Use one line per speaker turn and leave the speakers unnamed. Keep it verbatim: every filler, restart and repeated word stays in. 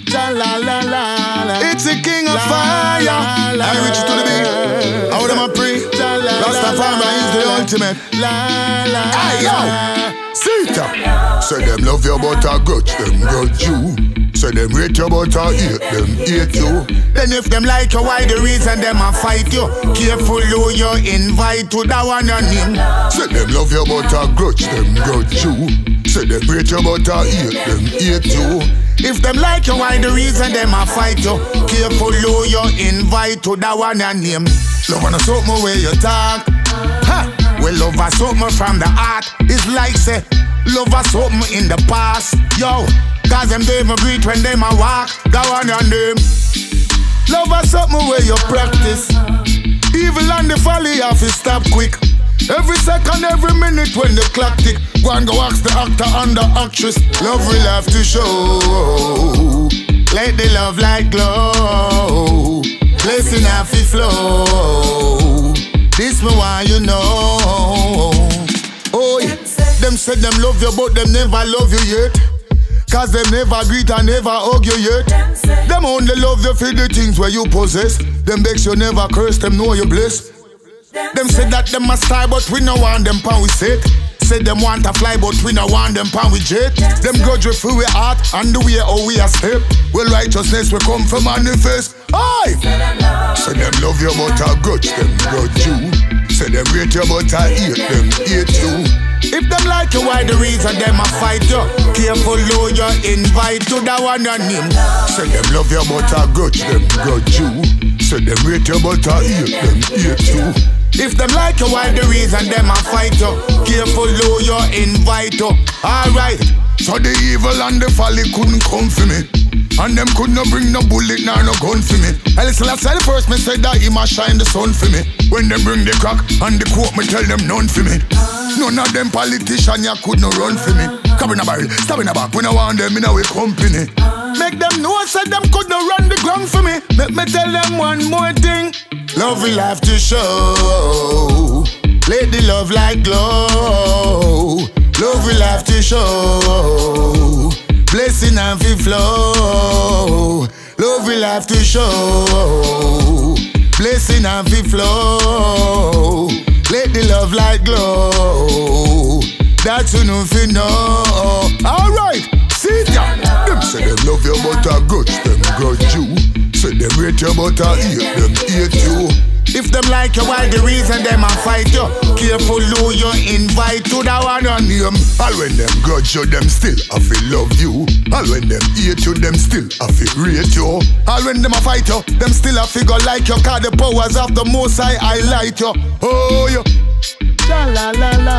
La la la la.
It's a king of fire. I reach to the beat. How them a pray? Rastafari is the ultimate.
La la.
Hey yo, Sita. Say them love you but I grudge them grudge you. Say them rate you but I hate them hate you.
Then if them like you, why the reason them a fight you? Careful who you invite to that one and him.
Say them love you but I grudge them grudge you. Say them rate you but I hate them hate you.
If them like you, why the reason them a fight you? Careful who you invite to that one and him. Love and something where you talk. Ha! Well, love a something from the heart. It's like say, love a something in the past. Yo, cause them they a greet when them a walk. Go on and them. Love a something where you practice. Evil and the folly have to stop quick. Every second, every minute when the clock tick, go and go ask the actor and the actress. Love will have to show. Let the love light glow. Blessing have to flow. This me why you know. Oh, yeah. Them said them love you, but them never love you yet. Cause them never greet and never hug you yet. Them only love you for the things where you possess. Them begs you never curse, them know you blessed. Them say that them a star, but we no want them pan we set. Say them want to fly, but we no want them pan we jet. Them grudge we feel we heart and the way how we a step. Well, righteousness we come from manifest. Aye. Say them love you, but I grudge them grudge you. Say them rate you, but I hate them hate you. If them like you, why the reason them a fight you? Careful who you invite to that one and him.
Say them love you, but I grudge them grudge you. Say them rate you, but I hate them hate you.
If them like you, why the reason them a fight you? Careful who you invite you. Alright.
So the evil and the folly couldn't come for me. And them could not bring no bullet nor no gun for me. I listen, I said first, me said that he must shine the sun for me. When them bring the crack and the quote, me tell them none for me. None of them politicians ya could not run for me. Come in a barrel, stab in a back, we no want them in our company.
Make them know, said them could not run the ground for me. Make me tell them one more thing. Love will have to show. Let the love light glow. Love will have to show. Blessing and fi flow. Love will have to show. Blessing and fi flow. Let the love light glow. That's who no fi know. Alright, see ya.
Them say them love you but I grudge them grudge you. Say them rate you but I hate them hate you.
If them like you, why the reason them a fight you? Careful who you invite to that one and him.
All when them grudge you, them still I feel love you. All when them hate you, them still I feel rate you.
All when them a fight you, them still a figure like you. Cause the powers of the Most High highlight you.
Oh, you.
La la la la.